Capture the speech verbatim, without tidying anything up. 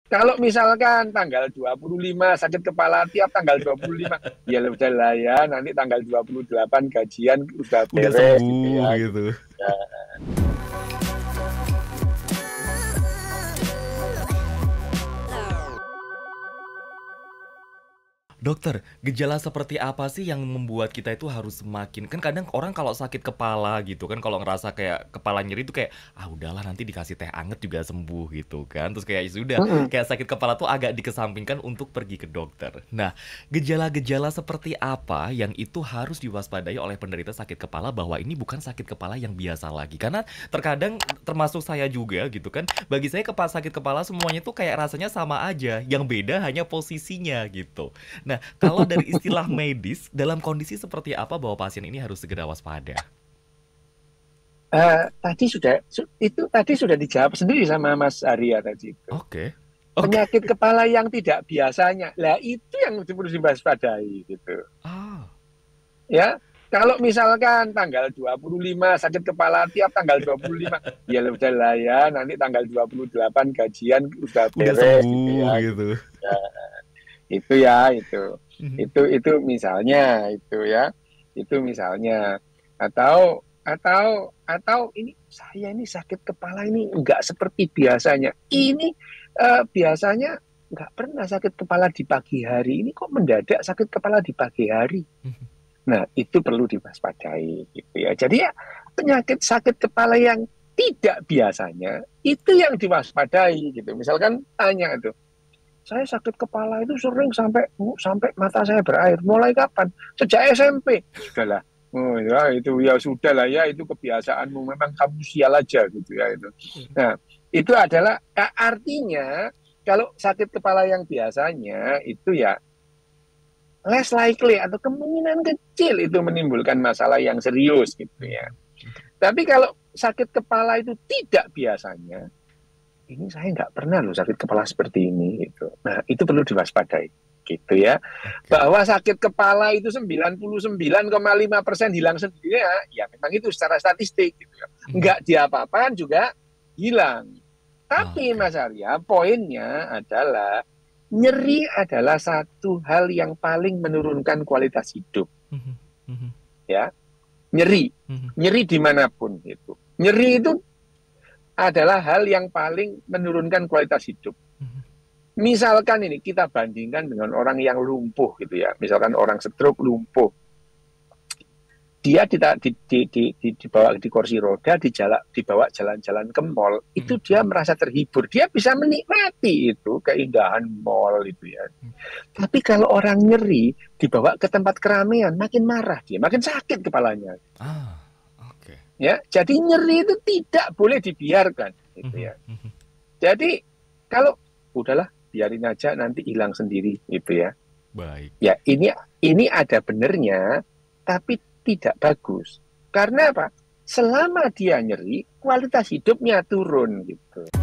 Kalau misalkan tanggal dua puluh lima sakit kepala tiap tanggal dua puluh lima, ya udah lah ya, nanti tanggal dua puluh delapan gajian udah Udah beres gitu sembuh ya. Gitu. gitu. Ya. Dokter, gejala seperti apa sih yang membuat kita itu harus semakin kan kadang orang kalau sakit kepala gitu kan kalau ngerasa kayak kepala nyeri itu kayak ah udahlah nanti dikasih teh anget juga sembuh gitu kan. Terus kayak ya sudah Mm-mm. kayak sakit kepala tuh agak dikesampingkan untuk pergi ke dokter. Nah, gejala-gejala seperti apa yang itu harus diwaspadai oleh penderita sakit kepala bahwa ini bukan sakit kepala yang biasa lagi. Karena terkadang termasuk saya juga gitu kan. Bagi saya kepala sakit kepala semuanya tuh kayak rasanya sama aja. Yang beda hanya posisinya gitu. Nah, kalau dari istilah medis, dalam kondisi seperti apa bahwa pasien ini harus segera waspada? Eh, tadi sudah su- itu tadi sudah dijawab sendiri sama Mas Arya tadi itu. Oke, oke. Penyakit kepala yang tidak biasanya, lah itu yang perlu diwaspadai gitu. Ah, Ya, kalau misalkan tanggal dua puluh lima sakit kepala tiap tanggal dua puluh lima, ya udah lah ya, nanti tanggal dua puluh delapan gajian udah udah beres gitu sembuh ya. Gitu. gitu. Ya, itu ya itu. Mhm, Itu itu misalnya itu ya. Itu misalnya atau atau atau ini saya ini sakit kepala ini enggak seperti biasanya. Ini eh, biasanya nggak pernah sakit kepala di pagi hari. Ini kok mendadak sakit kepala di pagi hari. mhm, Nah, itu perlu diwaspadai gitu ya. Jadi ya penyakit sakit kepala yang tidak biasanya itu yang diwaspadai gitu. Misalkan tanya itu, saya sakit kepala itu sering sampai sampai mata saya berair. Mulai kapan? Sejak S M P. Sudahlah. Oh ya itu ya sudah lah ya itu kebiasaanmu memang kamu sial aja gitu ya itu. Nah, itu adalah artinya kalau sakit kepala yang biasanya itu ya less likely atau kemungkinan kecil itu menimbulkan masalah yang serius gitu ya. mhm, mhm. Tapi kalau sakit kepala itu tidak biasanya, ini saya nggak pernah loh sakit kepala seperti ini gitu. Nah itu perlu diwaspadai gitu ya. Oke. Bahwa sakit kepala itu sembilan puluh sembilan koma lima persen hilang sendiri ya, ya memang itu secara statistik gitu ya. Mhm. Nggak diapa-apakan juga hilang. Tapi Oke. Mas Arya, poinnya adalah nyeri adalah satu hal yang paling menurunkan kualitas hidup, Mhm, mhm, ya. Nyeri, mhm, nyeri dimanapun itu. Nyeri itu adalah hal yang paling menurunkan kualitas hidup. mhm, Misalkan ini kita bandingkan dengan orang yang lumpuh gitu ya. Misalkan orang stroke lumpuh, dia di, di, di, di, di, dibawa di kursi roda, dijalan, dibawa jalan-jalan ke mall, itu mhm, dia merasa terhibur, dia bisa menikmati itu keindahan mall itu ya. mhm. Tapi kalau orang nyeri dibawa ke tempat keramaian, makin marah dia, makin sakit kepalanya. Ah, oke. Ya, jadi nyeri itu tidak boleh dibiarkan, gitu Mhm, ya. mhm. Jadi kalau udahlah biarin aja nanti hilang sendiri, gitu ya. Baik. Ya ini ini ada benernya, tapi tidak bagus. Karena apa? Selama dia nyeri, kualitas hidupnya turun, gitu.